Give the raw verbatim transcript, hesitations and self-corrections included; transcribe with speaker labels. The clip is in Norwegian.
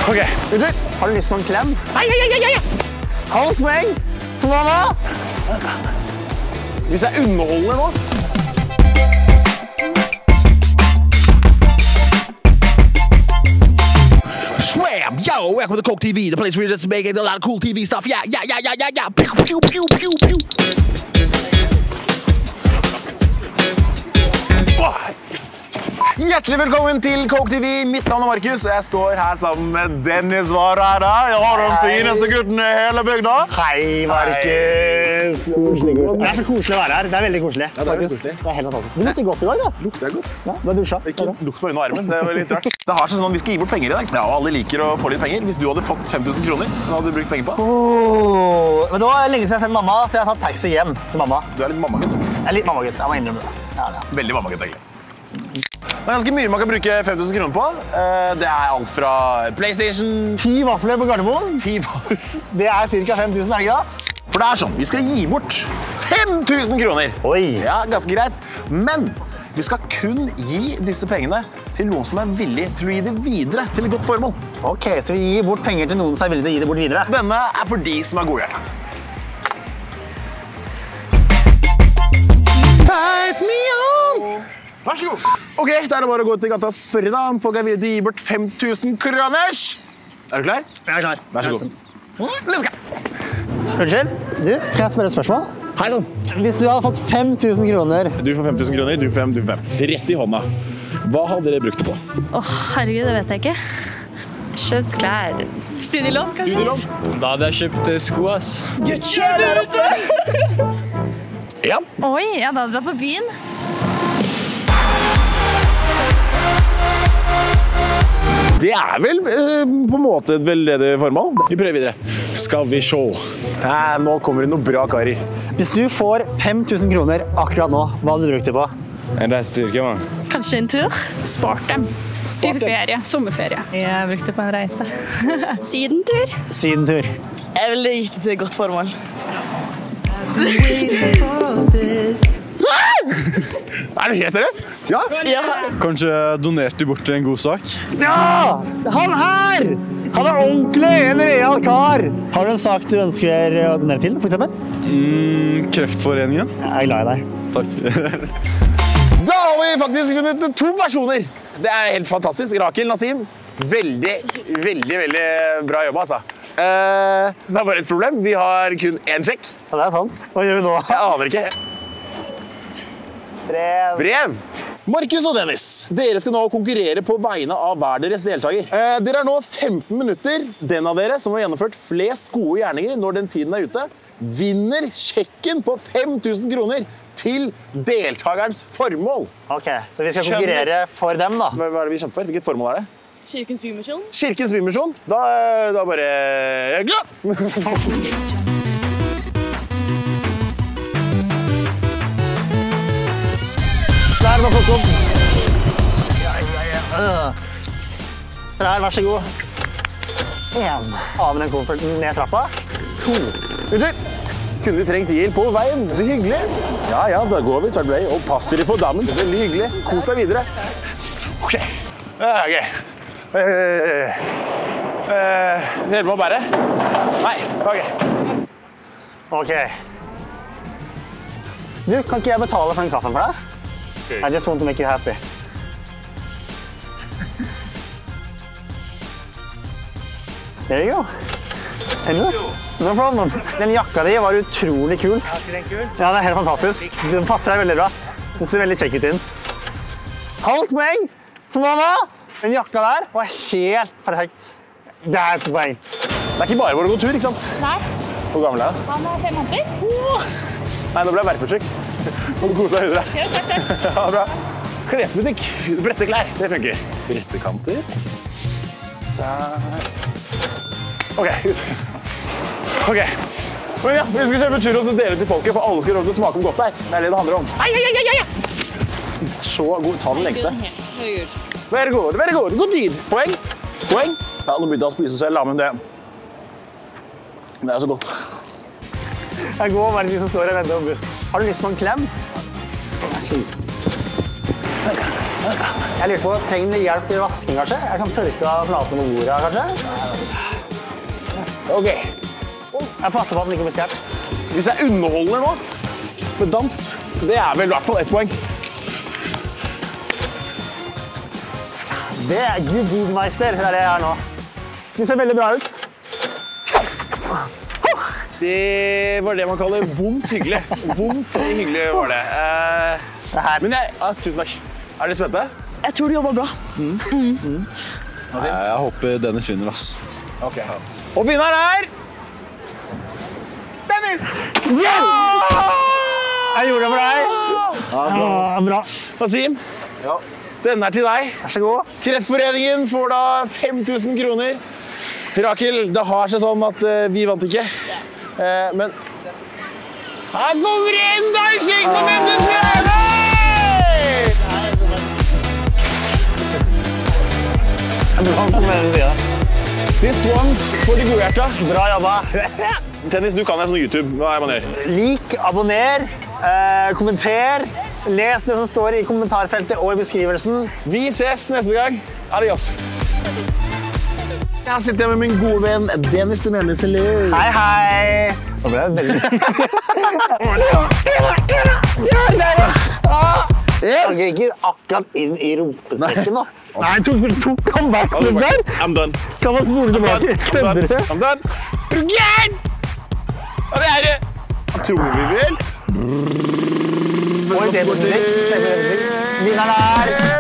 Speaker 1: Ok, unnskyld.
Speaker 2: Har du lyst på en klem?
Speaker 1: Hei, hei, hei, hei!
Speaker 2: Halvt poeng til mamma!
Speaker 1: Hvis jeg underholder nå. Swam! Yo, welcome to Coke T V, the place where we're just making a lot of cool T V stuff. Yeah, yeah, yeah, yeah, yeah, yeah. Pew, pew, pew, pew, pew. Hjertelig velkommen til Coke T V. Mitt navn er Markus, og jeg står her sammen med Dennis Varada. Jeg har den fineste gutten i hele bygda.
Speaker 2: Hei, Markus. Koselig, koselig. Det er så koselig å være her. Det er veldig koselig.
Speaker 1: Ja, det er koselig.
Speaker 2: Det er helt fantastisk. Du lukter godt i dag, da.
Speaker 1: Lukter jeg godt?
Speaker 2: Ja, du har dusja.
Speaker 1: Ikke lukt på øynene og armen, det var litt rart. Det har seg sånn at vi skal gi bort penger i dag. Ja, og alle liker å få litt penger. Hvis du hadde fått fem tusen kroner, hva hadde du brukt penger på?
Speaker 2: Oh, men det var lenge siden jeg har sett mamma, så jeg har tatt taxi hjem til mamma.
Speaker 1: Du er litt mammagutt.
Speaker 2: Jeg er litt mammagutt, jeg må innrømme det. Ja, ja.
Speaker 1: Veldig mammagutt, egentlig. Det er ganske mye man kan bruke fem tusen kroner på. Det er alt fra PlayStation.
Speaker 2: Ti vafler på Gardermoen.
Speaker 1: Ti vafler.
Speaker 2: Det er cirka fem tusen, er det ikke da?
Speaker 1: For det er sånn, vi skal gi bort fem tusen kroner.
Speaker 2: Oi.
Speaker 1: Ja, ganske greit. Men vi skal kun gi disse pengene til noen som er villig til å gi det videre til et godt formål.
Speaker 2: Ok, så vi gir bort penger til noen som er villig til å gi det bort videre.
Speaker 1: Denne er for de som er godhjertet. Tight me on! Vær så god. Ok, da er det bare å gå til gata og spørre da om folk er villige til å gi bort fem tusen kroner. Er du klar?
Speaker 2: Jeg er klar.
Speaker 1: Vær så god. Let's go!
Speaker 2: Unnskyld, du, kan jeg spørre et spørsmål?
Speaker 1: Hei sånn.
Speaker 2: Hvis du hadde fått fem tusen kroner...
Speaker 1: Du får fem tusen kroner, du får fem, du får fem. Rett i hånda. Hva hadde dere brukt det på?
Speaker 3: Åh, herregud, det vet jeg ikke. Kjøpt klær. Studielån, kanskje?
Speaker 1: Studielån?
Speaker 4: Da hadde jeg kjøpt sko, ass.
Speaker 3: Gucci der oppe!
Speaker 1: Ja.
Speaker 3: Oi, ja, da hadde du dratt på byen.
Speaker 1: Det er vel eh, på en måte et veldedig formål. Vi prøver videre. Skal vi se. Nei, nå kommer det noe bra, karer.
Speaker 2: Hvis du får fem tusen kroner akkurat nå, hva hadde du brukt det på?
Speaker 4: En reise til Tyrkia, man.
Speaker 3: Kanskje en tur? Spart dem. Spart ferie, sommerferie.
Speaker 5: Jeg brukte på en reise.
Speaker 3: Sydentur?
Speaker 2: Sydentur.
Speaker 5: Jeg ville gitt det til et godt formål.
Speaker 1: Er du helt seriøs? Ja?
Speaker 5: Ja.
Speaker 4: Kanskje donert de bort til en god sak?
Speaker 2: Ja! Han her! Han er ordentlig en real kar. Har du en sak du ønsker å donere til, for eksempel?
Speaker 4: Mm, Kreftforeningen.
Speaker 2: Jeg er glad i deg.
Speaker 4: Takk.
Speaker 1: Da har vi faktisk funnet to personer. Det er helt fantastisk. Rakel, Nasim. Veldig, veldig, veldig bra jobb, altså. Uh, så det er bare et problem. Vi har kun én sjekk.
Speaker 2: Ja, det er sant. Hva gjør vi nå?
Speaker 1: Jeg aner ikke.
Speaker 2: Brev.
Speaker 1: Brev. Markus og Dennis, dere skal nå konkurrere på vegne av hver deres deltaker. Eh, dere har nå femten minutter. Den av dere som har gjennomført flest gode gjerninger når den tiden er ute, vinner sjekken på fem tusen kroner til deltakerens formål.
Speaker 2: Ok, så vi skal konkurrere for dem da.
Speaker 1: Hva, hva er det vi kjemper for? Hvilket formål er det?
Speaker 5: Kirkens bymisjon.
Speaker 1: Kirkens bymisjon. Da, da bare... Glad!
Speaker 2: Der var folk opp. Ja, ja, ja. Der, vær så god. En. Av med den kofferten ned trappa.
Speaker 1: To. Unnskyld. Kunne vi trengt hjelp på veien? Så hyggelig. Ja, ja, da går vi, så er det og pass dere for dammen. Veldig hyggelig. Kos deg videre. Ok. Ok. Uh, uh, hjelp meg å bære? Nei, ok.
Speaker 2: Ok. Du, kan ikke jeg betale for den kaffen for deg? I just want to make you happy. There you go. Hello. No problem. Den jakka di var utrolig kul. Ja, den kul? Ja, det er helt fantastisk. Den passer deg veldig bra. Den ser veldig kjekk ut inn. Halvt poeng for mamma. Den jakka der var helt perfekt. Det er et poeng.
Speaker 1: Det er ikke bare for å gå tur, ikke sant?
Speaker 3: Nei.
Speaker 1: Hvor gammel er du?
Speaker 3: Han er fem måneder.
Speaker 1: Nei, nå ble jeg verpesyk. Må du kose deg videre.
Speaker 3: Ja, takk, takk.
Speaker 1: Ja, bra. Klesbutikk. Brette klær. Det funker. Brette kanter. Der. Ok, ut. Ok. Men ja, vi skal kjøpe churros og dele til folket, for alle skal lov til å smake om godt der. Det er det det handler om. Ai, ai, ai, ai, ai. Så god. Ta den lengste. Very good, very good. God tid. Poeng. Poeng. Ja, nå begynte jeg å spise, så jeg la med det. Det er så godt.
Speaker 2: Jeg går bare de som står og venter på bussen. Har du lyst på en klem? Jeg lurer på, trenger du hjelp til vasking, kanskje? Jeg kan tørke av flaten på bordet, kanskje?
Speaker 1: Ok.
Speaker 2: Jeg passer på at den ikke blir stjert.
Speaker 1: Hvis jeg underholder nå med dans, det er vel i hvert fall ett poeng.
Speaker 2: Det er Gudmeister, det er det jeg er nå. Det ser veldig bra ut.
Speaker 1: Det var det man kaller vondt hyggelig. Vondt hyggelig var det. Eh, men jeg, ah, tusen takk. Er dere spente?
Speaker 5: Jeg tror du jobber bra.
Speaker 4: Nei, jeg håper Dennis vinner, ass.
Speaker 1: Ok. Og vinneren er... Dennis!
Speaker 2: Yes! Jeg gjorde det for deg. Ja, bra.
Speaker 1: Hasim, denne er til deg.
Speaker 2: Vær så god.
Speaker 1: Kreftforeningen får da fem tusen kroner. Rakel, det har seg sånn at uh, vi vant ikke. Uh, men... Her kommer inn, da! Kjekk på mennesker!
Speaker 2: Det er han som mener det.
Speaker 1: This one for de gode hjerta.
Speaker 2: Bra jobba.
Speaker 1: Tennis, du kan jeg sånn YouTube. Hva er det man gjør?
Speaker 2: Lik, abonner, eh, kommenter. Les det som står i kommentarfeltet og i beskrivelsen.
Speaker 1: Vi ses neste gang. Adios. Jeg sitter med min gode venn Dennis de Menes.
Speaker 2: Hei, hei. Nå ble det veldig... Jeg kan ikke akkurat inn i rumpespekken nå. Nei, tok, tok han back den der?
Speaker 1: I'm done.
Speaker 2: Kan man spole tilbake?
Speaker 1: I'm done. I'm done. Er du gæren? Ja, det er det. Trommevirvel.
Speaker 2: Oi, det er musikk. Vinneren er...